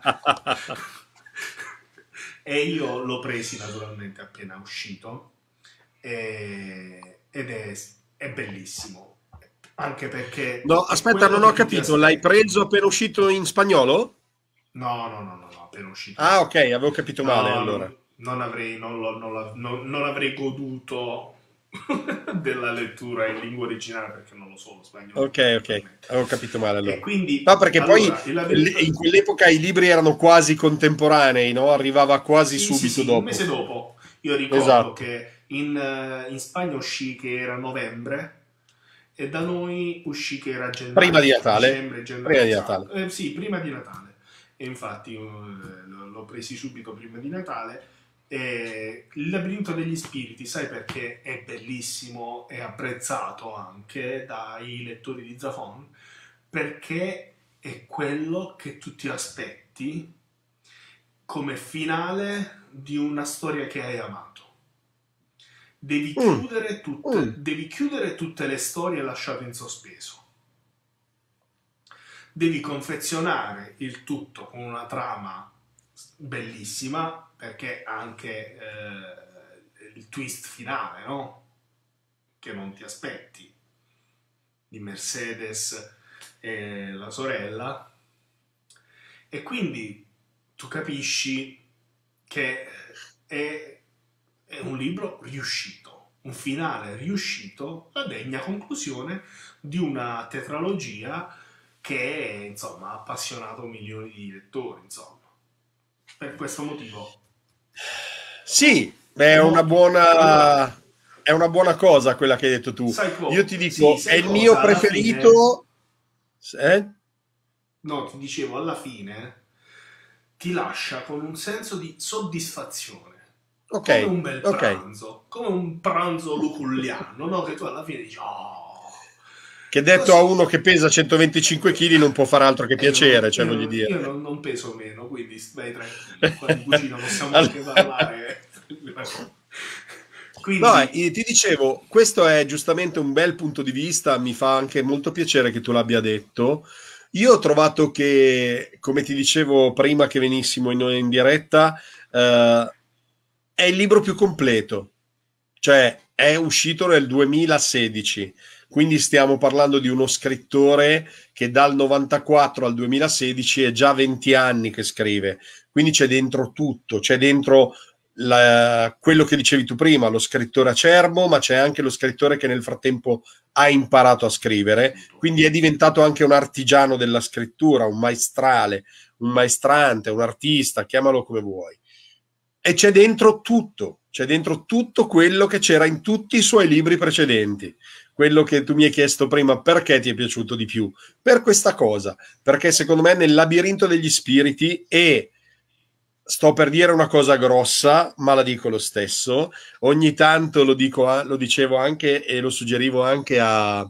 E io l'ho presi naturalmente appena uscito e, ed è, è bellissimo, anche perché... No, aspetta, non ho capito, l'hai preso appena uscito in spagnolo? No, no, no, no, no, appena uscito. Ah, ok, avevo capito No, male non, allora. non avrei, non, lo- non la- non- non avrei goduto della lettura in lingua originale perché non lo so lo spagnolo. Ok, ok, avevo capito male E allora. quindi, No, perché allora, poi il labirinto... in quell'epoca i libri erano quasi contemporanei, no? Arrivava quasi Sì, sì, subito sì, un dopo. mese dopo. Io ricordo Esatto. che in, eh, in Spagna uscì che era novembre e da noi uscì che era gennaio. Prima di Natale. Dicembre, gennaio. Prima di esatto. Natale. Eh, sì, prima di Natale. E infatti io, eh, l'ho l'ho presi subito prima di Natale. E il labirinto degli spiriti, sai perché è bellissimo e apprezzato anche dai lettori di Zafon? Perché è quello che tu ti aspetti come finale di una storia che hai amato. Devi Mm, chiudere tutte, mm. devi chiudere tutte le storie lasciate in sospeso. Devi confezionare il tutto con una trama bellissima, perché anche eh, il twist finale, no? Che non ti aspetti, di Mercedes e la sorella, e quindi tu capisci che è, è un libro riuscito, un finale riuscito, la degna conclusione di una tetralogia che insomma ha appassionato milioni di lettori, insomma. Per questo motivo Sì, è no, una buona, è una buona cosa quella che hai detto tu. sai co- Io ti dico, sì, è sai il cosa? mio Alla preferito. Eh? no, ti dicevo, alla fine ti lascia con un senso di soddisfazione, come un Ok, bel ok. pranzo, come un pranzo luculliano, no? Che tu alla fine dici, oh, Che detto così. a uno che pesa centoventicinque chili non può fare altro che E io, piacere, non, cioè io, voglio non, dire. io non, non peso meno, quindi stai tranquillo, qua di cucina possiamo Allora- anche parlare. Quindi, No, eh, ti dicevo, questo è giustamente un bel punto di vista, mi fa anche molto piacere che tu l'abbia detto. Io ho trovato che, come ti dicevo prima che venissimo in, in diretta, eh, è il libro più completo, cioè è uscito nel duemilasedici, quindi stiamo parlando di uno scrittore che dal novantaquattro al duemilasedici è già venti anni che scrive, quindi c'è dentro tutto, c'è dentro la- quello che dicevi tu prima, lo scrittore acerbo, ma c'è anche lo scrittore che nel frattempo ha imparato a scrivere, quindi è diventato anche un artigiano della scrittura, un maestrale, un maestrante, un artista, chiamalo come vuoi. E c'è dentro tutto, c'è dentro tutto quello che c'era in tutti i suoi libri precedenti. Quello che tu mi hai chiesto prima, perché ti è piaciuto di più? Per questa cosa, perché secondo me nel labirinto degli spiriti, e sto per dire una cosa grossa, ma la dico lo stesso, ogni tanto lo, dico, a- lo dicevo anche e lo suggerivo anche a,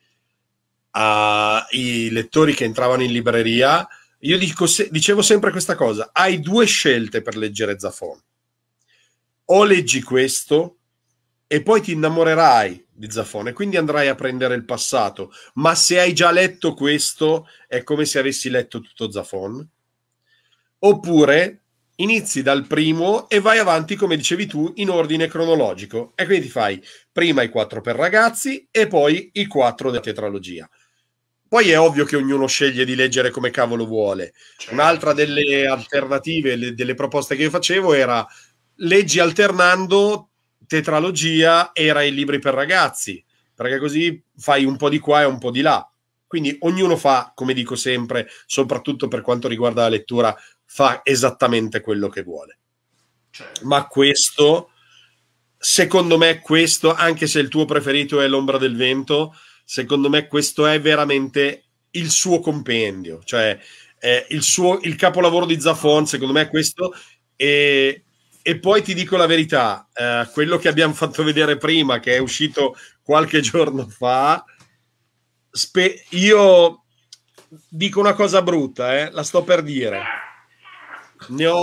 ai lettori che entravano in libreria, io dico se- dicevo sempre questa cosa: hai due scelte per leggere Zafon. O leggi questo e poi ti innamorerai di Zafon e quindi andrai a prendere il passato, ma se hai già letto questo è come se avessi letto tutto Zafon. Oppure inizi dal primo e vai avanti, come dicevi tu, in ordine cronologico, e quindi ti fai prima i quattro per ragazzi e poi i quattro della tetralogia. Poi è ovvio che ognuno sceglie di leggere come cavolo vuole. certo, Un'altra delle alternative, le- delle proposte che io facevo era: leggi alternando tetralogia era i libri per ragazzi, perché così fai un po' di qua e un po' di là. Quindi ognuno fa, come dico sempre, soprattutto per quanto riguarda la lettura, fa esattamente quello che vuole. Certo. Ma questo, secondo me, questo, anche se il tuo preferito è L'ombra del vento, secondo me questo è veramente il suo compendio, cioè eh, il, suo, il capolavoro di Zafón, secondo me è questo. E, e poi ti dico la verità, eh, quello che abbiamo fatto vedere prima, che è uscito qualche giorno fa, spe- io dico una cosa brutta, eh, la sto per dire. Ne ho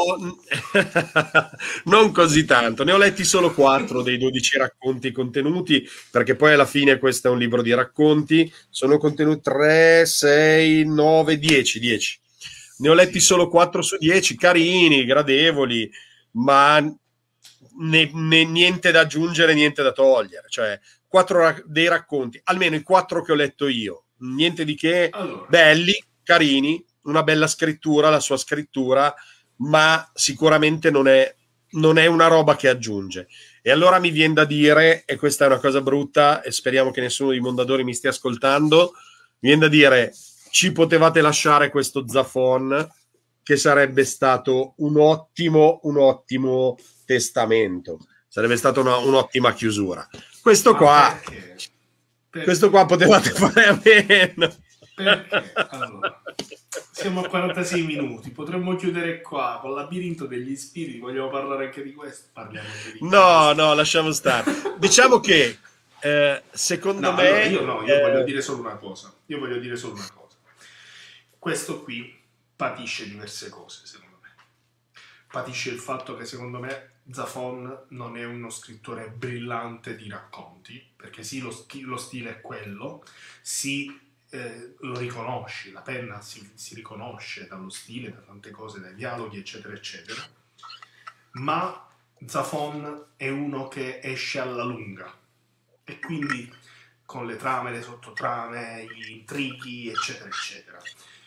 non così tanto, ne ho letti solo quattro dei dodici racconti contenuti, perché poi alla fine questo è un libro di racconti, sono contenuti tre, sei, nove, dieci, dieci. Ne ho letti solo quattro su dieci, carini, gradevoli, ma ne, ne, niente da aggiungere, niente da togliere, cioè quattro ra- dei racconti, almeno i quattro che ho letto io, niente di che, allora. belli, carini, una bella scrittura, la sua scrittura, ma sicuramente non è, non è una roba che aggiunge. E allora mi viene da dire, e questa è una cosa brutta, e speriamo che nessuno di Mondadori mi stia ascoltando, mi viene da dire, ci potevate lasciare questo Zafón, che sarebbe stato un ottimo, un ottimo testamento, sarebbe stata una, un'ottima chiusura. Questo Ma qua, perché? Perché? questo qua potevate fare a meno. Perché? Allora, siamo a quarantasei minuti, potremmo chiudere qua con Labirinto degli Spiriti. Vogliamo parlare anche di questo? Parliamo anche di No, questo. no, lasciamo stare. Diciamo che eh, secondo no, me allora, io no, io eh... voglio dire solo una cosa. Io voglio dire solo una cosa. Questo qui patisce diverse cose, secondo me. Patisce il fatto che secondo me Zafón non è uno scrittore brillante di racconti, perché sì, lo, lo stile è quello, sì, eh, lo riconosci, la penna si, si riconosce dallo stile, da tante cose, dai dialoghi, eccetera, eccetera, ma Zafón è uno che esce alla lunga, e quindi con le trame, le sottotrame, gli intrighi, eccetera, eccetera.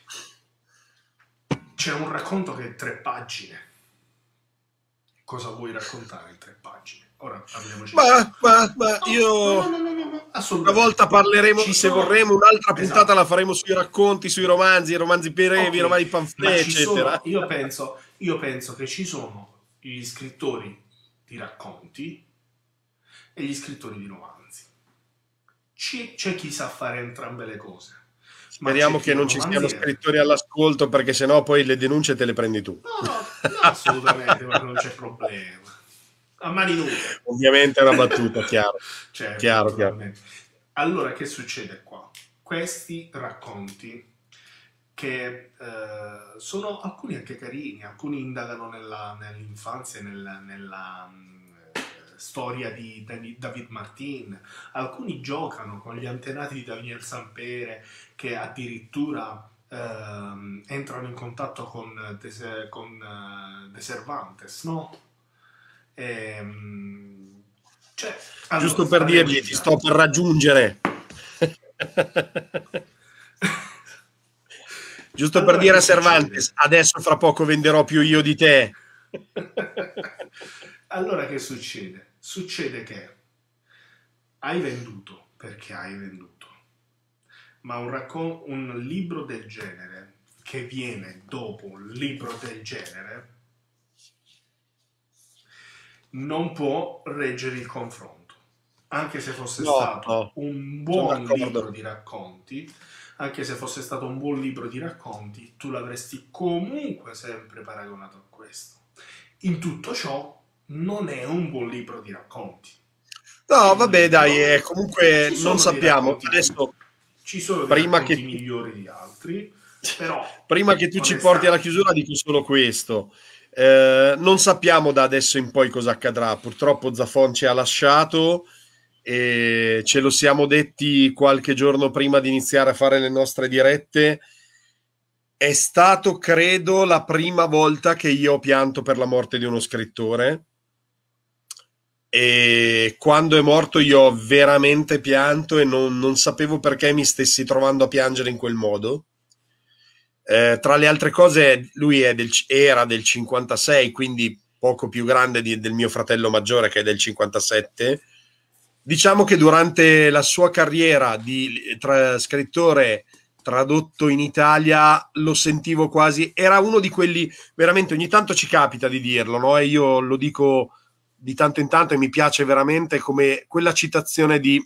C'è un racconto che è tre pagine. Cosa vuoi raccontare in tre pagine? Ora parliamoci. Ma, ma, ma no, io... No, no, no, no, no, una volta parleremo, ci se sono... vorremo, un'altra puntata esatto. la faremo sui racconti, sui romanzi, i romanzi brevi, okay. i romanzi pamphlet, eccetera. Sono, io, penso, io penso che ci sono gli scrittori di racconti e gli scrittori di romanzi. C'è, c'è chi sa fare entrambe le cose. Speriamo che non ci siano scrittori all'ascolto, perché sennò poi le denunce te le prendi tu. No, no, no assolutamente, ma non c'è problema. A mani nude. Ovviamente è una battuta, chiaro. Certo, chiaro, chiaro. Allora, che succede qua? Questi racconti, che eh, sono alcuni anche carini, alcuni indagano nella, nell'infanzia e nella, nella eh, storia di David Martin, alcuni giocano con gli antenati di Daniel Sampere, che addirittura eh, entrano in contatto con, De, con uh, De Cervantes, no? Ehm, cioè, allora, giusto per dirgli, ti sto per raggiungere. Giusto allora, per dire a Cervantes, succede? Adesso fra poco venderò più io di te. Allora che succede? Succede che hai venduto, perché hai venduto, ma un, raccon- un libro del genere che viene dopo un libro del genere non può reggere il confronto, anche se fosse no, stato no. un buon libro di racconti, anche se fosse stato un buon libro di racconti, tu l'avresti comunque sempre paragonato a questo. In tutto ciò non è un buon libro di racconti. No, vabbè, dai, eh, comunque non sappiamo. Adesso, ci sono dei prima racconti che migliori di altri, però prima che tu ci porti alla chiusura dico solo questo. Eh, non sappiamo da adesso in poi cosa accadrà. Purtroppo Zafón ci ha lasciato e ce lo siamo detti qualche giorno prima di iniziare a fare le nostre dirette. È stato, credo, la prima volta che io ho pianto per la morte di uno scrittore, e quando è morto io ho veramente pianto e non, non sapevo perché mi stessi trovando a piangere in quel modo. Eh, tra le altre cose, lui è del, era del cinquantasei, quindi poco più grande di, del mio fratello maggiore, che è del cinquantasette. Diciamo che durante la sua carriera di tra scrittore tradotto in Italia lo sentivo quasi, era uno di quelli, veramente ogni tanto ci capita di dirlo, no? E io lo dico di tanto in tanto e mi piace veramente, come quella citazione di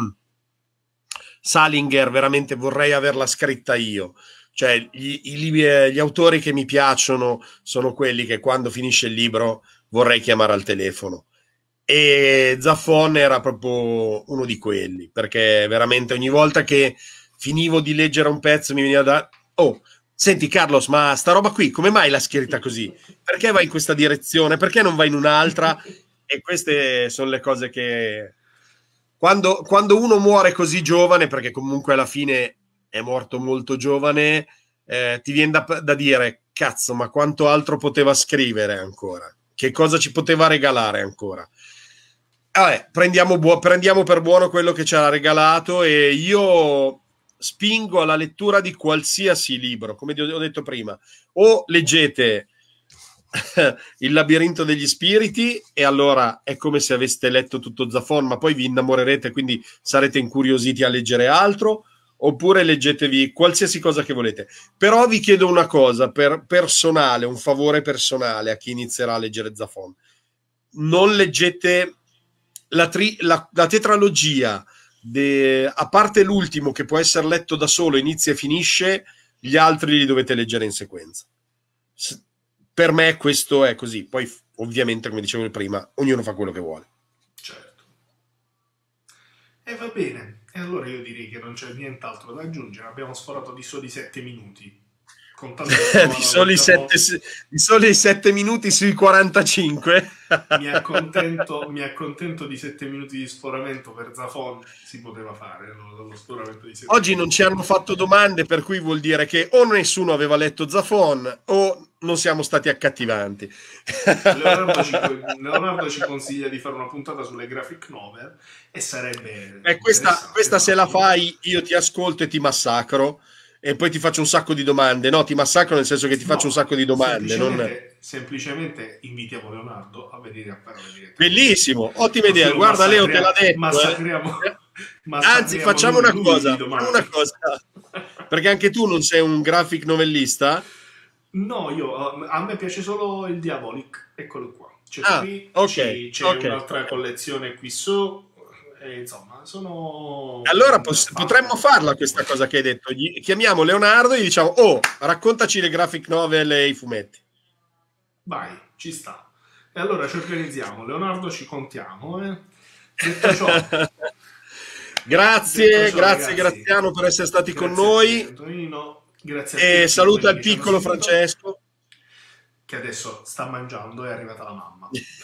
Salinger, veramente vorrei averla scritta io. Cioè gli, i, gli autori che mi piacciono sono quelli che quando finisce il libro vorrei chiamare al telefono, e Zafon era proprio uno di quelli, perché veramente ogni volta che finivo di leggere un pezzo mi veniva da oh, senti Carlos, ma sta roba qui come mai l'ha scritta così? Perché va in questa direzione? Perché non va in un'altra? E queste sono le cose che quando, quando uno muore così giovane, perché comunque alla fine è morto molto giovane, eh, ti viene da, da dire cazzo, ma quanto altro poteva scrivere ancora, che cosa ci poteva regalare ancora. Vabbè, prendiamo, buo- prendiamo per buono quello che ci ha regalato, e io spingo alla lettura di qualsiasi libro, come ho detto prima. O leggete Il labirinto degli spiriti, e allora è come se aveste letto tutto Zafon, ma poi vi innamorerete, quindi sarete incuriositi a leggere altro. Oppure leggetevi qualsiasi cosa che volete. Però vi chiedo una cosa per personale, un favore personale a chi inizierà a leggere Zafon: non leggete la, tri- la, la tetralogia, de- a parte l'ultimo che può essere letto da solo, inizia e finisce, gli altri li dovete leggere in sequenza. S- per me questo è così. Poi ovviamente, come dicevo prima, ognuno fa quello che vuole. Certo. E va bene. E allora io direi che non c'è nient'altro da aggiungere. Abbiamo sforato di soli sette minuti. di, soli diciamo... sette, di soli sette minuti sui quarantacinque. mi, accontento, mi accontento di sette minuti di sforamento per Zafon. Si poteva fare lo sforamento di sette Oggi minuti. non ci hanno fatto domande, per cui vuol dire che o nessuno aveva letto Zafon o non siamo stati accattivanti. Leonardo ci, Leonardo ci consiglia di fare una puntata sulle graphic novel, e sarebbe eh, questa, questa se la fai io ti ascolto e ti massacro, e poi ti faccio un sacco di domande. No, ti massacro nel senso che ti no, faccio un sacco di domande. Semplicemente, non... semplicemente invitiamo Leonardo a venire a parlare di Bellissimo, ottima idea. Guarda, Leo te l'ha detto. Massacriamo, eh. massacriamo Anzi, facciamo una cosa, facciamo una cosa. Perché anche tu non sei un graphic novellista? No, io, a me piace solo il Diabolic. Eccolo qua. C'è, ah, qui, okay, c'è okay. un'altra collezione qui su. E insomma, sono... Allora pos- potremmo farla questa cosa che hai detto. Gli chiamiamo Leonardo e gli diciamo: oh, raccontaci le graphic novel e i fumetti. Vai, ci sta. E allora ci organizziamo. Leonardo, ci contiamo. Eh? Detto ciò... grazie, detto ciò, grazie ragazzi, Graziano per essere stati grazie con noi. Antonino, grazie e saluta il piccolo Francesco, che adesso sta mangiando, è arrivata la mamma.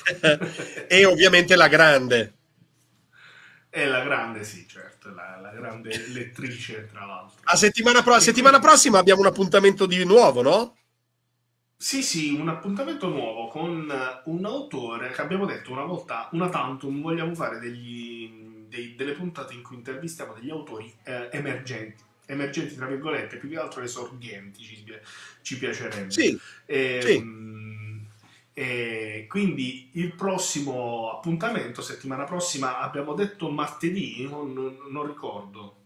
E ovviamente la grande. È la grande, sì, certo, la, la grande lettrice, tra l'altro. A settimana, pro- settimana quindi... prossima abbiamo un appuntamento di nuovo, no? Sì, sì, un appuntamento nuovo con un autore che abbiamo detto una volta, una tantum, vogliamo fare degli, dei, delle puntate in cui intervistiamo degli autori eh, emergenti, emergenti tra virgolette, più che altro esordienti, ci, ci piacerebbe. Sì, e, sì. Mh, E quindi il prossimo appuntamento, settimana prossima, abbiamo detto martedì, non, non ricordo.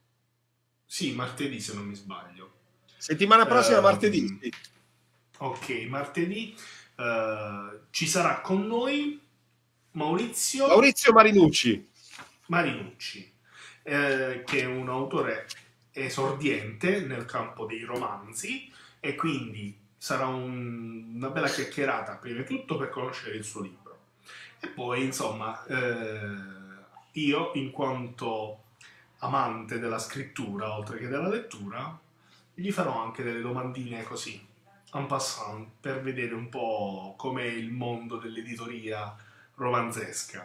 Sì, martedì se non mi sbaglio. Settimana prossima uh, martedì. Sì. Ok, martedì uh, ci sarà con noi Maurizio... Maurizio Marinucci. Marinucci, eh, che è un autore esordiente nel campo dei romanzi, e quindi... sarà un, una bella chiacchierata, prima di tutto per conoscere il suo libro. E poi, insomma, eh, io, in quanto amante della scrittura, oltre che della lettura, gli farò anche delle domandine così, en passant, per vedere un po' com'è il mondo dell'editoria romanzesca.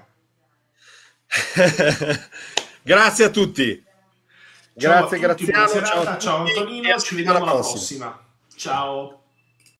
Grazie a tutti. Ciao Grazie, a tutti, Graziano. buona serata, ciao, ciao Antonino, ci vediamo alla prossima. prossima. Ciao.